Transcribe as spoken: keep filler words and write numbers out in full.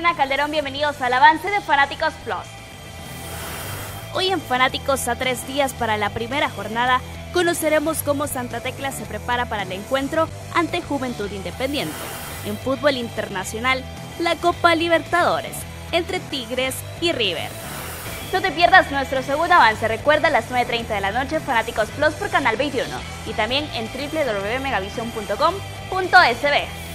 Diana Calderón, bienvenidos al avance de Fanáticos Plus. Hoy en Fanáticos, a tres días para la primera jornada, conoceremos cómo Santa Tecla se prepara para el encuentro ante Juventud Independiente. En fútbol internacional, la Copa Libertadores, entre Tigres y River. No te pierdas nuestro segundo avance, recuerda a las nueve treinta de la noche Fanáticos Plus por Canal veintiuno y también en doble u doble u doble u punto megavision punto com punto es be.